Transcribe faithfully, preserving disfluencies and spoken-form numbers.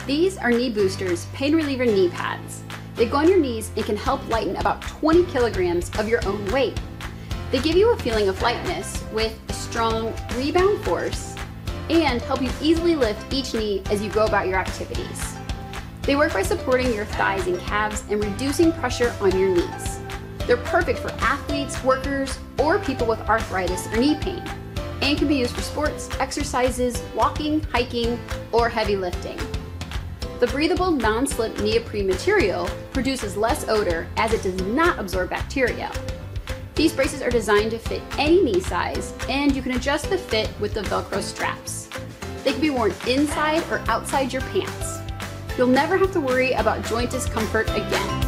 These are Knee Boosters Pain Reliever Knee Pads. They go on your knees and can help lighten about twenty kilograms of your own weight. They give you a feeling of lightness with a strong rebound force and help you easily lift each knee as you go about your activities. They work by supporting your thighs and calves and reducing pressure on your knees. They're perfect for athletes, workers, or people with arthritis or knee pain, and can be used for sports, exercises, walking, hiking, or heavy lifting. The breathable, non-slip neoprene material produces less odor as it does not absorb bacteria. These braces are designed to fit any knee size, and you can adjust the fit with the Velcro straps. They can be worn inside or outside your pants. You'll never have to worry about joint discomfort again.